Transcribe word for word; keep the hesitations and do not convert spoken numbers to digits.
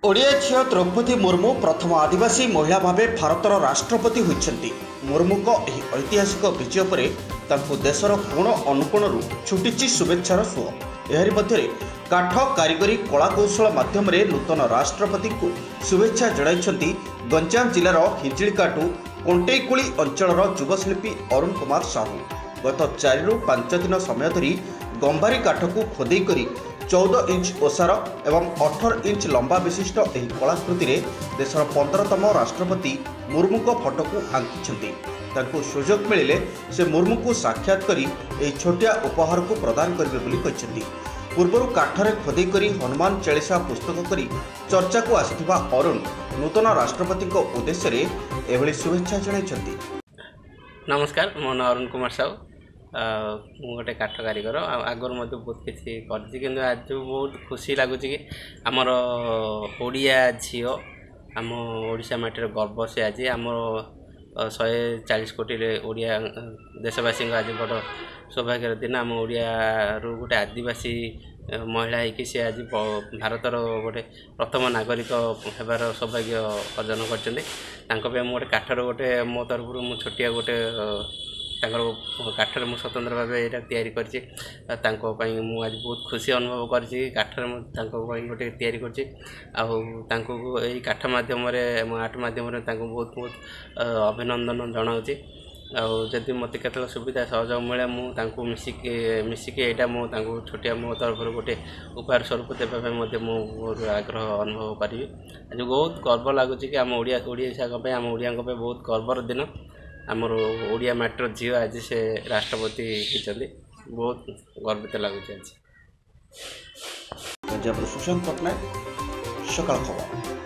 ओडिया झील द्रौपदी मुर्मू प्रथम आदिवासी महिला भाव भारतर राष्ट्रपति होती। मुर्मू को यह ऐतिहासिक विजय पर देशर कोण अनुकोणु छुटी शुभेच्छार सुह। एहारी मध्य काठ कारीगरी कलाकौशल माध्यम नूतन राष्ट्रपति को शुभेच्छा जणाई गंजाम जिलार हिंजिकाटू कंटेईकुली अंचल युवशिल्पी अरुण कुमार साहू। गत चारि रु पांच दिन समय धरी गंभारी काठ को खोदे कर चौदह इंच ओसार एवं अठारह इंच लंबा विशिष्ट यह कलाकृति देशर पंद्रहतम राष्ट्रपति मुर्मू को फोटो को आंकी। सुजोग मिले से मुर्मू को साक्षात कर छोटिया उपहार को प्रदान करेंगे। पूर्व काठरे खोदे कर हनुमान चालीसा पुस्तक कर चर्चा को आसिथिबा अरुण नूतन राष्ट्रपति उद्देश्य एभली शुभेच्छा जणाई। नमस्कार, मो ना अरुण कुमार साहू। मु गोटे काठ कारीगर आगर बहुत किसी कर आज बहुत खुशी लगुच कि आमर ओडिया झील आम ओडिशा माटीर गर्व से आज आम शहे चालीस कोटी ओडिया देशवासी आज बड़ सौभाग्यर दिन आम ओडिया रु गोटे आदिवासी महिला है कि सी आज भारतर गोटे प्रथम नागरिक होबार सौभाग्य अर्जन कर गोटे काठर गोटे मो तरफ मु छोटिया गोटे काठर मु स्वतंत्र भाव यहाँ तैयारी करछि। मु आज बहुत खुशी अनुभव करछि काठर गोटे तैयारी करछि। यही काठ मध्यम आर्ट मध्यम बहुत बहुत अभिनंदन जनाऊँगी। आदि मत के सुविधा सहयोग मिले मुझे मिसिकी मिसिकी यहाँ मुझे छोटिया मो तरफ गोटे उपहार स्वरूप देवाई मोर आग्रह अनुभव करी। आज बहुत गर्व लगुच कि आम ओडिया ओडिशा आम ओडिया बहुत गर्वर दिन आमर ओडिया माटीर झील आज से राष्ट्रपति होती। बहुत गर्वित लगुच। आज सुशांत पट्टनायक, सकाळ खबर।